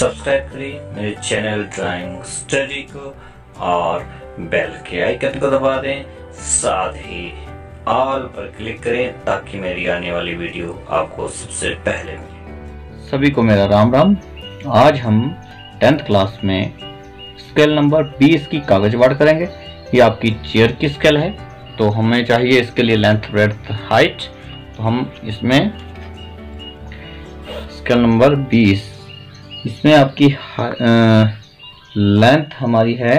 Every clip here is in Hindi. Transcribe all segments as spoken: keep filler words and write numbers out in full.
सब्सक्राइब करें मेरे चैनल ड्राइंग स्टडी को और बेल के आइकन को दबा दें, साथ ही ऑल पर क्लिक करें ताकि मेरी आने वाली वीडियो आपको सबसे पहले मिले। सभी को मेरा राम राम। आज हम टेंथ क्लास में स्केल नंबर बीस की कागज बाढ़ करेंगे। ये आपकी चेयर की स्केल है, तो हमें चाहिए इसके लिए लेंथ ब्रेड्थ हाइट। तो हम इसमें स्केल नंबर बीस, इसमें आपकी लेंथ हमारी है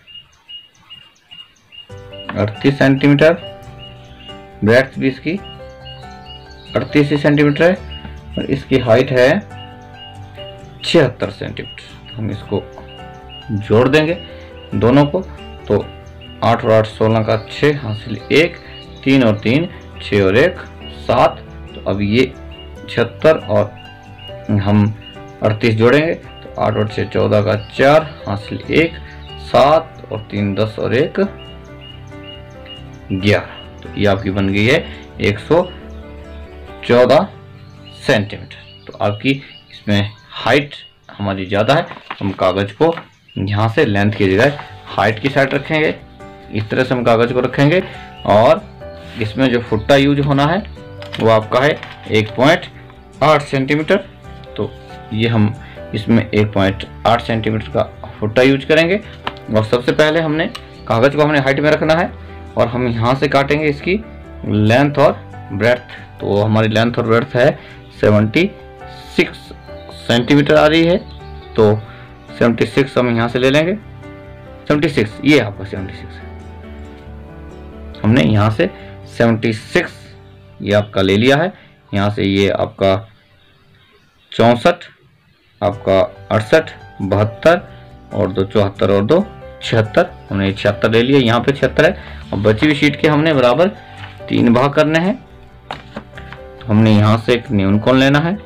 अड़तीस सेंटीमीटर, ब्रेड्थ भी इसकी अड़तीस सेंटीमीटर है और इसकी हाइट है छिहत्तर सेंटीमीटर। हम इसको जोड़ देंगे दोनों को, तो आठ और आठ सोलह का छः हासिल एक, तीन और तीन छः और एक सात। तो अब ये छिहत्तर और हम अड़तीस जोड़ेंगे तो आठ और छः चौदह का चार हासिल एक, सात और तीन दस और एक ग्यारह। तो ये आपकी बन गई है एक सौ चौदह सेंटीमीटर। तो आपकी इसमें हाइट हमारी ज़्यादा है, हम कागज को यहाँ से लेंथ की जगह हाइट की साइड रखेंगे। इस तरह से हम कागज को रखेंगे और इसमें जो फुट्टा यूज होना है वो आपका है एक पॉइंट आठ सेंटीमीटर। तो ये हम इसमें एक पॉइंट आठ सेंटीमीटर का फुट्टा यूज करेंगे। और सबसे पहले हमने कागज को हमने हाइट में रखना है और हम यहाँ से काटेंगे इसकी लेंथ और ब्रेड्थ। तो हमारी लेंथ और ब्रेड्थ है छिहत्तर सेंटीमीटर आ रही है, तो छिहत्तर हम यहाँ से ले लेंगे। छिहत्तर ये आपका छिहत्तर हमने यहाँ से छिहत्तर ये आपका ले लिया है। यहाँ से ये आपका चौंसठ, आपका अड़सठ, बहत्तर और दो चौहत्तर और दो छिहत्तर, हमने छिहत्तर ले लिया। यहाँ पे छिहत्तर है और बची हुई शीट के हमने बराबर तीन भाग करने हैं। तो हमने यहाँ से एक न्यून कोण लेना है।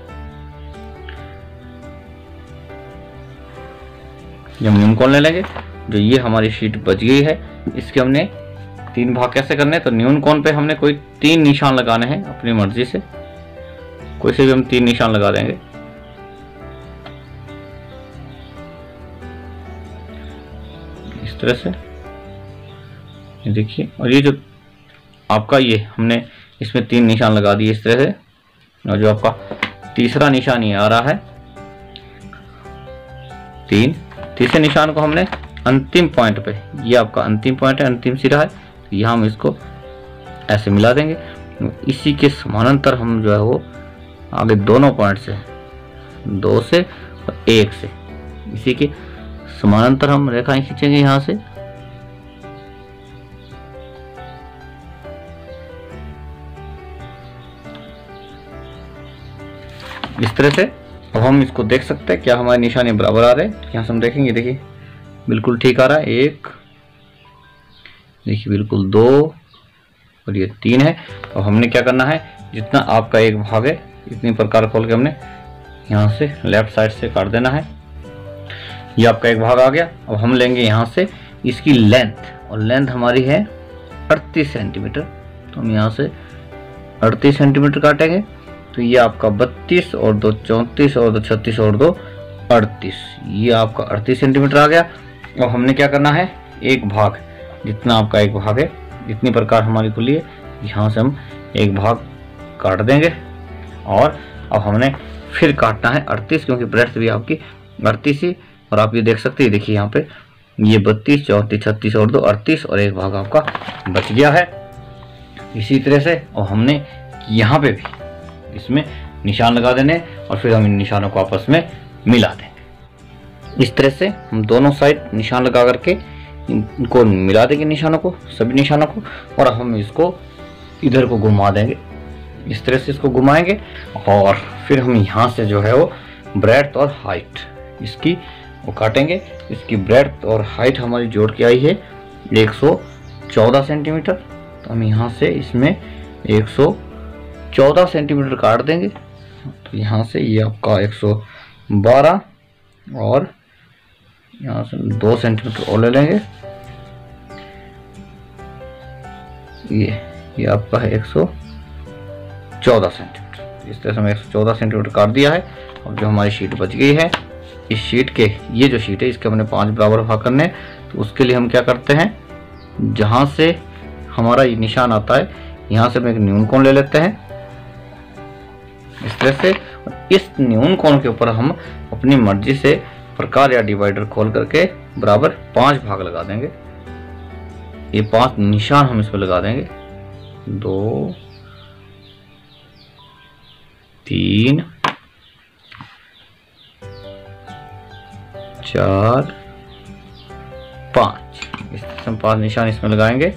जब न्यून कोण ले लेंगे, जो ये हमारी शीट बच गई है, इसके हमने तीन भाग कैसे करने हैं। तो न्यून कोण पे हमने कोई तीन निशान लगाने हैं अपनी मर्जी से, कोई से भी हम तीन निशान लगा देंगे। इस तरह से ये देखिए, और ये जो आपका ये हमने इसमें तीन निशान लगा दिए इस तरह से। और जो आपका तीसरा निशान ये आ रहा है तीन, तीसरे निशान को हमने अंतिम पॉइंट पे, ये आपका अंतिम पॉइंट है, अंतिम सिरा है, यहाँ हम इसको ऐसे मिला देंगे। इसी के समानांतर हम जो है वो आगे दोनों पॉइंट से, दो से और एक से, इसी के समानांतर हम रेखाएं खींचेंगे यहाँ से। इस तरह से अब हम इसको देख सकते हैं क्या हमारे निशान बराबर आ रहे हैं। यहाँ से हम देखेंगे, देखिए बिल्कुल ठीक आ रहा है। एक, देखिए बिल्कुल दो और ये तीन है। अब हमने क्या करना है, जितना आपका एक भाग है इतनी प्रकार खोल के हमने यहाँ से लेफ्ट साइड से काट देना है। ये आपका एक भाग आ गया। अब हम लेंगे यहाँ से इसकी लेंथ, और लेंथ हमारी है अड़तीस सेंटीमीटर। तो हम यहाँ से अड़तीस सेंटीमीटर काटेंगे। तो ये आपका बत्तीस और दो चौंतीस और दो छत्तीस और दो अड़तीस, ये आपका अड़तीस सेंटीमीटर आ गया। अब हमने क्या करना है, एक भाग, जितना आपका एक भाग है इतनी प्रकार हमारी खुली है, यहाँ से हम एक भाग काट देंगे। और अब हमने फिर काटना है अड़तीस, क्योंकि ब्रेड्थ भी आपकी अड़तीस ही। और आप ये देख सकते हैं, देखिए यहाँ पे ये बत्तीस, चौंतीस, छत्तीस और दो अड़तीस और एक भाग आपका बच गया है। इसी तरह से और हमने यहाँ पे भी इसमें निशान लगा देने और फिर हम इन निशानों को आपस में मिला देंगे। इस तरह से हम दोनों साइड निशान लगा करके इनको मिला देंगे, निशानों को, सभी निशानों को। और हम इसको इधर को घुमा देंगे, इस तरह से इसको घुमाएंगे। और फिर हम यहाँ से जो है वो ब्रेड्थ और हाइट इसकी वो काटेंगे। इसकी ब्रेड्थ और हाइट हमारी जोड़ के आई है एक सौ चौदह सेंटीमीटर। तो हम यहाँ से इसमें एक सौ चौदह सेंटीमीटर काट देंगे। तो यहाँ से ये आपका एक सौ बारह और यहाँ से दो सेंटीमीटर और ले लेंगे। ये ये आपका है एक सौ चौदह सेंटीमीटर। इस तरह से हमें एक सौ चौदह सेंटीमीटर काट दिया है। अब जो हमारी शीट बच गई है इस शीट के, ये जो शीट है इसके हमने पांच बराबर भाग करने हैं। तो उसके लिए हम क्या करते हैं, जहां से हमारा ये निशान आता है यहां से हम एक न्यून कोण ले लेते हैं इस तरह से। इस न्यून कोण के ऊपर हम अपनी मर्जी से प्रकार या डिवाइडर खोल करके बराबर पांच भाग लगा देंगे। ये पांच निशान हम इस पर लगा देंगे, दो, तीन, चार, पांच। इस तरह से हम पांच निशान इसमें लगाएंगे।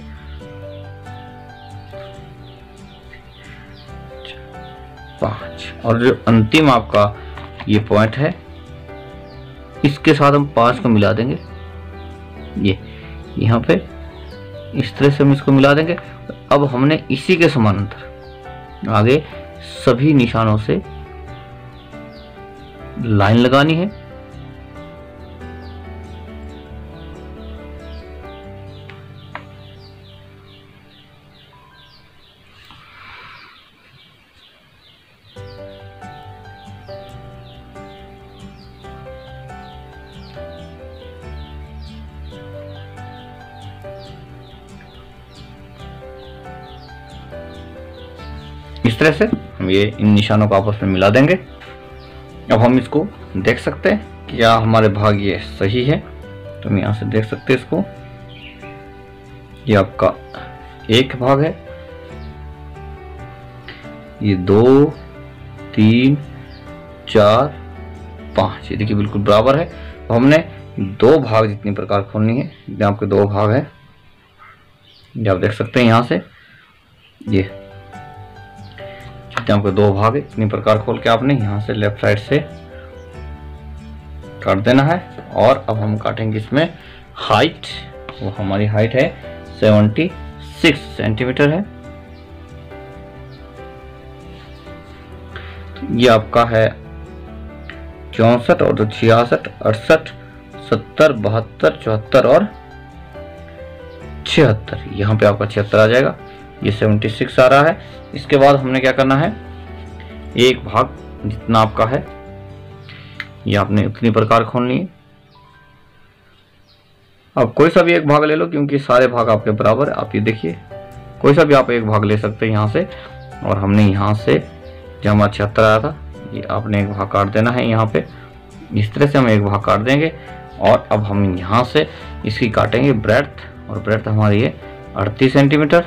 पांच, और जो अंतिम आपका ये पॉइंट है इसके साथ हम पांच को मिला देंगे। ये यहाँ पे इस तरह से हम इसको मिला देंगे। अब हमने इसी के समानांतर आगे सभी निशानों से लाइन लगानी है। इस तरह से हम ये इन निशानों को आपस में मिला देंगे। अब हम इसको देख सकते हैं कि क्या हमारे भाग ये सही है। तो हम यहाँ से देख सकते हैं इसको, ये आपका एक भाग है, ये दो, तीन, चार, पांच, ये देखिए बिल्कुल बराबर है। तो हमने दो भाग जितनी प्रकार खोलनी है, ये आपके दो भाग है, ये आप देख सकते हैं यहाँ से, ये आपके दो भाग है, इतनी प्रकार खोल के आपने यहाँ से लेफ्ट साइड से काट देना है। और अब हम काटेंगे इसमें हाइट, वो हमारी हाइट है छिहत्तर सेंटीमीटर है। तो ये आपका है चौसठ और छियासठ, अड़सठ, सत्तर, बहत्तर, चौहत्तर और छिहत्तर। यहाँ पे आपका छिहत्तर आ जाएगा, ये छिहत्तर आ रहा है। इसके बाद हमने क्या करना है, एक भाग जितना आपका है ये आपने उतनी प्रकार खोलनी है। अब कोई सा भी एक भाग ले लो, क्योंकि सारे भाग आपके बराबर है। आप ये देखिए, कोई सा भी आप एक भाग ले सकते हैं यहाँ से। और हमने यहाँ से जो हमारा छिहत्तर आया था, ये आपने एक भाग काट देना है यहाँ पे। इस तरह से हम एक भाग काट देंगे। और अब हम यहाँ से इसकी काटेंगे ब्रेड्थ, और ब्रेड्थ हमारी है अड़तीस सेंटीमीटर।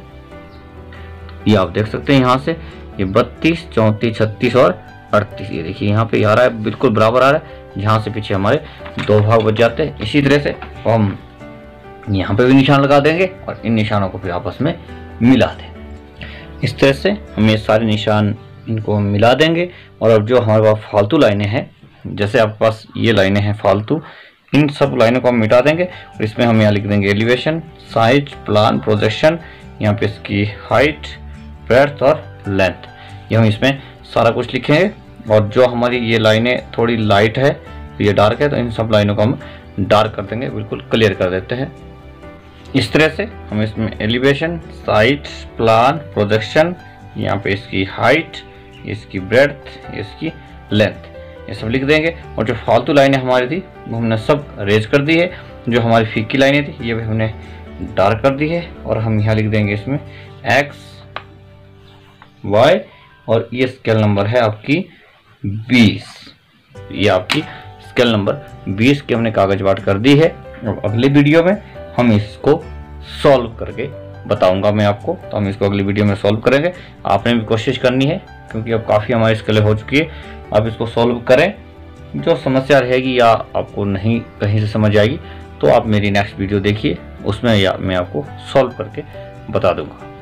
ये आप देख सकते हैं यहाँ से, ये बत्तीस, चौंतीस, छत्तीस और अड़तीस, ये देखिए यहाँ पे आ रहा है, बिल्कुल बराबर आ रहा है। जहाँ से पीछे हमारे दो भाग बच जाते हैं। इसी तरह से हम यहाँ पे भी निशान लगा देंगे और इन निशानों को फिर आपस में मिला दें। इस तरह से हम ये सारे निशान इनको मिला देंगे। और अब जो हमारे पास फालतू लाइनें हैं, जैसे आपके पास ये लाइनें हैं फालतू, इन सब लाइनों को हम मिटा देंगे। और इसमें हम यहाँ लिख देंगे एलिवेशन, साइज, प्लान, प्रोजेक्शन, यहाँ पे इसकी हाइट, ब्रेड्थ और लेंथ, ये हम इसमें सारा कुछ लिखेंगे। और जो हमारी ये लाइनें थोड़ी लाइट है, ये डार्क है, तो इन सब लाइनों को हम डार्क कर देंगे, बिल्कुल क्लियर कर देते हैं। इस तरह से हम इसमें एलिवेशन, साइज, प्लान, प्रोजेक्शन, यहाँ पे इसकी हाइट, इसकी ब्रेड्थ, इसकी लेंथ, ये सब लिख देंगे। और जो फालतू लाइनें हमारी थी वो हमने सब रेज कर दी है। जो हमारी फीकी लाइनें थी ये भी हमने डार्क कर दी है। और हम यहाँ लिख देंगे इसमें एक्स, वाई, और ये स्केल नंबर है आपकी बीस। ये आपकी स्केल नंबर बीस की हमने कागज बांट कर दी है। अब अगली वीडियो में हम इसको सॉल्व करके बताऊंगा मैं आपको। तो हम इसको अगली वीडियो में सॉल्व करेंगे। आपने भी कोशिश करनी है, क्योंकि अब काफ़ी हमारी स्केलें हो चुकी है। आप इसको सॉल्व करें। जो समस्या रहेगी या आपको नहीं कहीं से समझ आएगी तो आप मेरी नेक्स्ट वीडियो देखिए, उसमें या मैं आपको सॉल्व करके बता दूंगा।